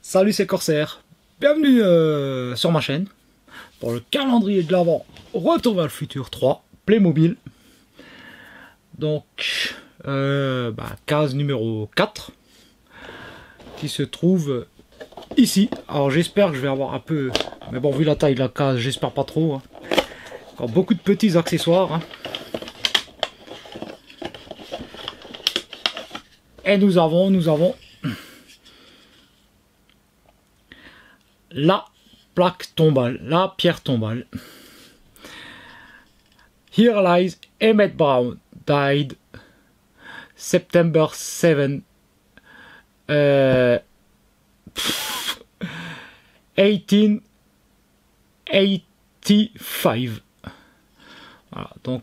Salut, c'est Corsair, bienvenue sur ma chaîne pour le calendrier de l'Avent Retour vers le futur 3 Playmobil. Donc case numéro 4 qui se trouve ici. Alors j'espère que je vais avoir un peu, mais bon, vu la taille de la case, j'espère pas trop hein. Encore beaucoup de petits accessoires hein. Et nous avons la plaque tombale, la pierre tombale. Here lies Emmett Brown, died September 7, 1885. Voilà, donc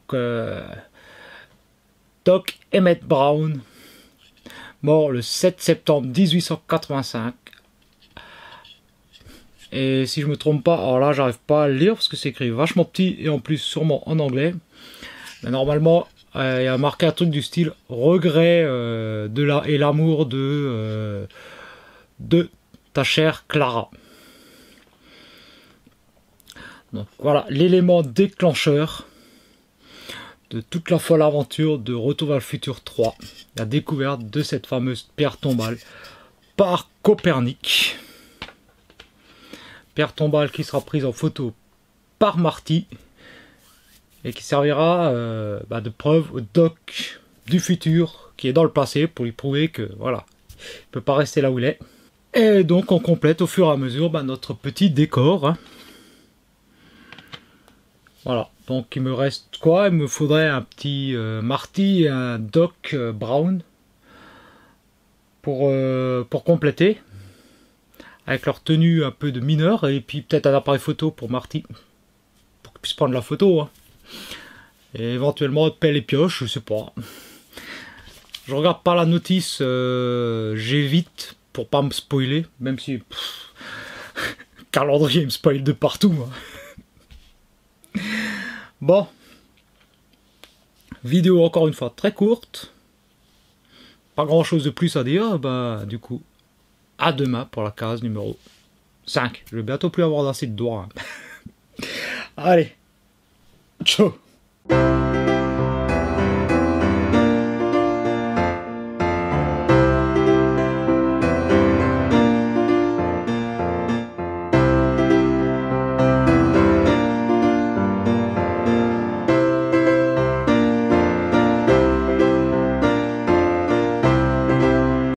Doc Emmett Brown, mort le 7 septembre 1885. Et si je me trompe pas, alors là j'arrive pas à le lire parce que c'est écrit vachement petit et en plus sûrement en anglais. Mais normalement il y a marqué un truc du style regret et l'amour de ta chère Clara. Donc voilà l'élément déclencheur de toute la folle aventure de Retour vers le futur 3. La découverte de cette fameuse pierre tombale par Copernic. Pierre tombale qui sera prise en photo par Marty et qui servira de preuve au Doc du futur qui est dans le passé pour lui prouver que voilà, il peut pas rester là où il est. Et donc on complète au fur et à mesure notre petit décor hein. Voilà, donc il me reste quoi? Il me faudrait un petit Marty et un Doc Brown pour compléter, avec leur tenue un peu de mineur, et puis peut-être un appareil photo pour Marty, pour qu'il puisse prendre la photo. Hein. Et éventuellement pelle et pioche, je sais pas. Je regarde pas la notice, j'évite pour pas me spoiler, même si le calendrier me spoil de partout. Hein. Bon, vidéo encore une fois très courte, pas grand chose de plus à dire, du coup, à demain pour la case numéro 5. Je vais bientôt plus avoir assez de doigts. Hein. Allez, ciao.